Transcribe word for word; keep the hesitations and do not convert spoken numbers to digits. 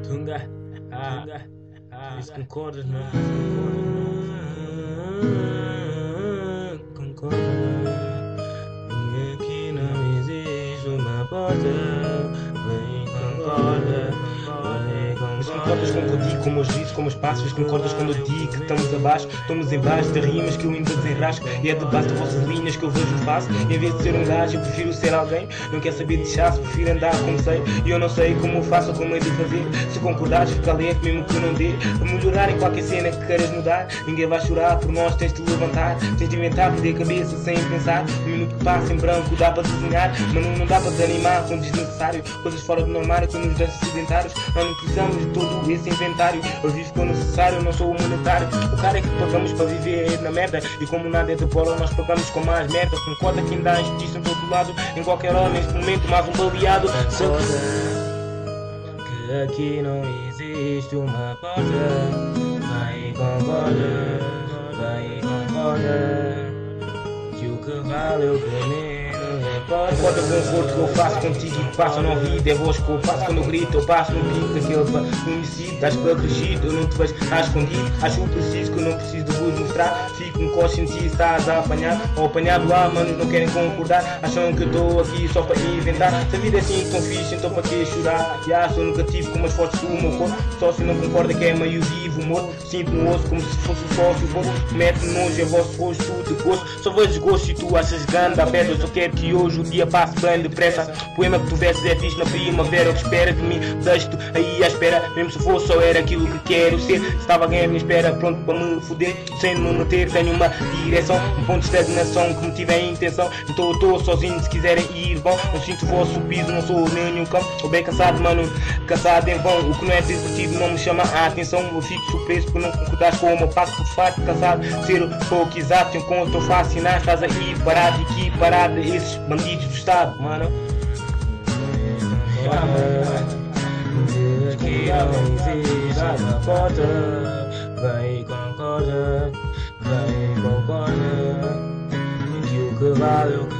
Tunga, ah, ah, isso concordas, não? Concorda, ninguém aqui não existe uma porta. Vem, concorda, vem, concorda. Mas concordas com o que eu digo, como eu disse, como os passos? Concordas quando eu digo que estamos abaixo? Estamos em baixo de rimas que eu ainda desenrasco. E é debaixo das vossas linhas que eu vejo o passo. Em vez de ser um gajo, eu prefiro ser alguém. Não quer saber de chasso, prefiro andar como sei. E eu não sei como faço ou como é de fazer. Se concordares, fica alegre, mesmo que eu não dê. Para melhorar em qualquer cena que queiras mudar. Ninguém vai chorar por nós, tens de levantar. Tens de inventar, perder a cabeça sem pensar. Um minuto que passa em branco dá para desenhar. Mas não, não dá para desanimar com desnecessário. Coisas fora do normal que nos deixam sedentários. Nós não precisamos de todo esse inventário. Eu vivo com o necessário, eu não sou o monetário. O cara é que pagamos para viver na merda. E como nada é de bola, nós pagamos com mais merda. Concorda que ainda há injustiça em todo lado. Em qualquer hora, neste momento, mais um baleado. Concorda que aqui não existe uma porta. Vai e concorda, vai e concorda que o que vale é o caminho. Concorda com o conforto que eu faço contigo e que passa na vida. É voz que eu faço quando eu grito. Eu passo no pico daquele conhecido. Estás para acrescido, eu não te vejo a escondido. Acho preciso que eu não preciso de vos mostrar. Fico no coche em si, estás a apanhar. Ou apanhado lá, manos não querem concordar. Acham que eu estou aqui só para inventar. Se a vida é assim tão fixe, então para que chorar? Já sou negativo como as fotos do meu corpo. Sócio não concorda que é meio vivo, morto. Sinto-me osso como se fosse o sócio. Mete-me nojo, é vosso rosto de gosto. Só vejo gosto e tu achas grande a pedra. Eu só quero que hoje o dia passe bem depressa. O poema que tu verses é fixe na primavera. O que espera de mim, deixo-te aí à espera. Mesmo se fosse só era aquilo que quero ser. Se estava alguém à minha espera, pronto para me foder. Sem me meter, tenho uma direção. Um ponto de estagnação que me tiver intenção. Então eu estou sozinho, se quiserem ir vão. Não sinto o vosso piso, não sou nenhum cão. Ou bem cansado, mano, cansado em vão. O que não é divertido não me chama a atenção. Eu fico surpreso por não concordares com o meu passo. Por fato, cansado de ser o pouco exato. Enquanto estou fascinado, estás aí parado, aqui parado. Esses bandidos do Estado, mano. Aqui não existe uma porta. Vai e concorda, vai e concorda que o que vale o